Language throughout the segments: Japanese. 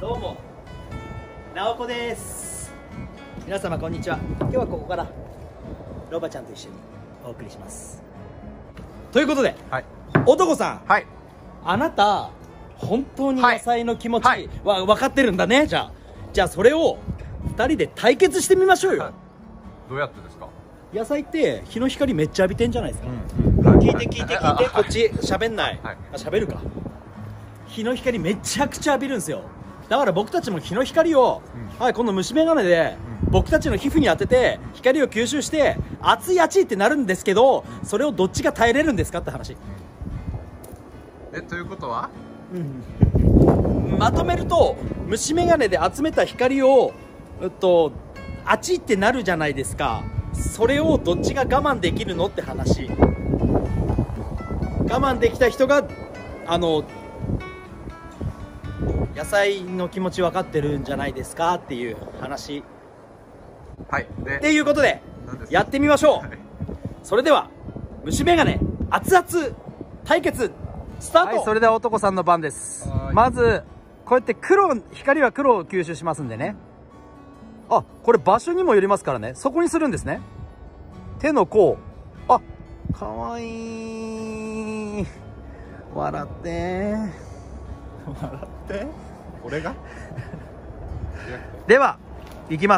どうも、なおこです。皆様こんにちは。今日はここからロバちゃんと一緒にお送りします。ということで、 はい、 男さん、 はい、 あなた本当に野菜の気持ちはいは分かってるんだね。じゃあそれを2人で対決してみましょうよ。 はい、どうやってですか？ 野菜って日の光めっちゃ浴びてんじゃないですか。聞いてこっち喋んない。喋るか。日の光めちゃくちゃ浴びるんですよ。だから僕たちも日の光を、はい、この虫眼鏡で僕たちの皮膚に当てて光を吸収して熱いってなるんですけど、それをどっちが耐えれるんですかって話。 ということは、 まとめると、虫眼鏡で集めた光をあちってなるじゃないですか。それをどっちが我慢できるのって話。我慢できた人が野菜の気持ち分かってるんじゃないですかっていう話。 はい。 っていうことでやってみましょう。はい、それでは虫眼鏡熱々対決スタート。はい、それでは男さんの番です。まずこうやって光は黒を吸収しますんでね。あ、これ場所にもよりますからね。そこにするんですね。手の甲。あ、かわいい。笑ってこれがでは行きます。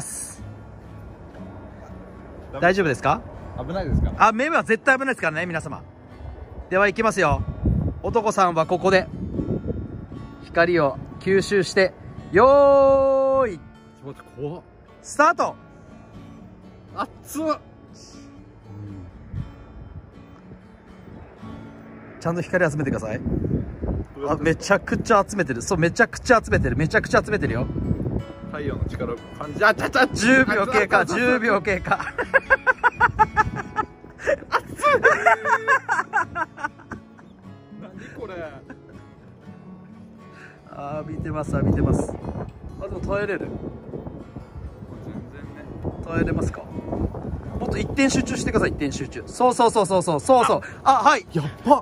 大丈夫ですか？ 危ないですか？ あ、目は絶対危ないですからね、皆様。では行きますよ。男さんはここで光を吸収して、よーい怖っ、 スタート。 熱っ。 ちゃんと光集めてください。あ、めちゃくちゃ集めてる。そう、めちゃくちゃ集めてる。めちゃくちゃ集めてるよ。 太陽の力を感じ。 10秒経過。10秒経過。 何これ。 浴びてます。あ、でも耐えれる。 全然ね。 耐えれますか？もっと一点集中してください。一点集中。そう。あ、はい。 やっば。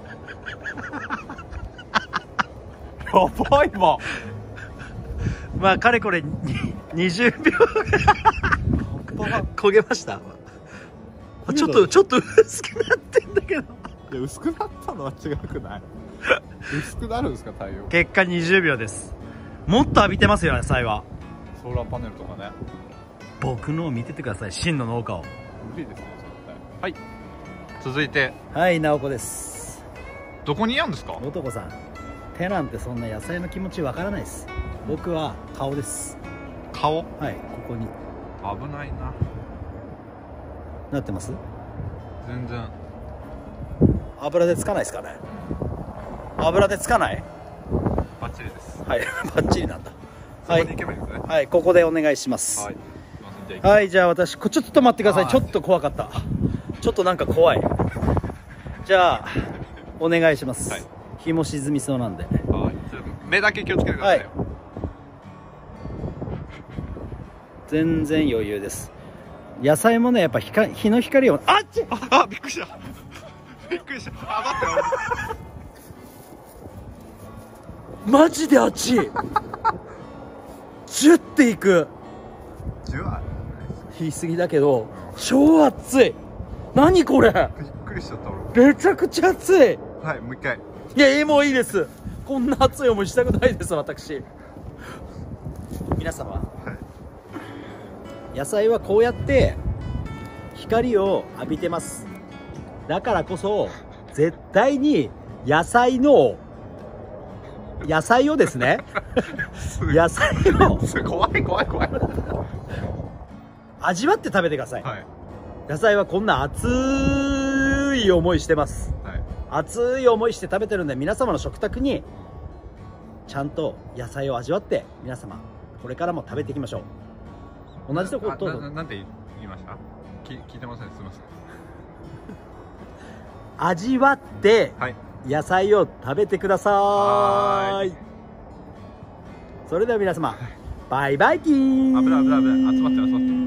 やばいわ。 まあかれこれ20秒焦げました。ちょっと薄くなってんだけど。 いや、薄くなったのは違くない？薄くなるんですか、太陽。 結果20秒です。もっと浴びてますよ、野菜は。 ソーラーパネルとかね。 僕のを見ててください、真の農家を。 無理ですね、はい。続いて、 はい、直子です。 どこにやんですか？ 男さん、手なんてそんな野菜の気持ちわからないです。僕は顔です。 顔？ はい、ここに危ないな。 なってます？ 全然油でつかないですかね。油でつかない？ バッチリです。 はい、バッチリなんだ。 はい、 はい、ここでお願いします。 はい、 はい、じゃあ私ちょっと待ってください。ちょっと怖かった。ちょっとなんか怖い。じゃあお願いします。はい、日も沈みそうなんで。 はい、目だけ気をつけてくださいよ。はい、 全然余裕です。野菜もね、やっぱ日の光を、あっち、 あ、びっくりした。びっくりした。あ、待って。 マジであっち。ジュっていく。 ジュは言い過ぎだけど、超熱い。何これ。 びっくりしちゃった俺。 めちゃくちゃ熱い。 はい、もう一回。 いや、もういいです。こんな熱い思いしたくないです、私。皆様、はい、野菜はこうやって光を浴びてます。だからこそ絶対に野菜をですね野菜を怖い味わって食べてください。はい、野菜はこんな熱い思いしてます。はい、熱い思いして食べてるんで、皆様の食卓にちゃんと野菜を味わって皆様これからも食べていきましょう。同じところどうぞ。 なんて言いました？聞いてません。すみません。 味わって野菜を食べてください。それでは皆様、バイバイキーン。 危ない。集まって。